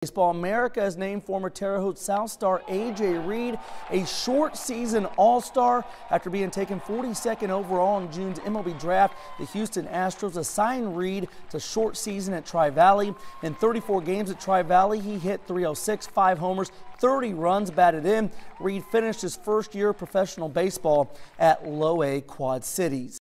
Baseball America has named former Terre Haute South star A.J. Reed a short season All-Star after being taken 42nd overall in June's MLB draft. The Houston Astros assigned Reed to short season at Tri-Valley. In 34 games at Tri-Valley, he hit .306, 5 homers, 30 runs batted in. Reed finished his first year of professional baseball at Low A Quad Cities.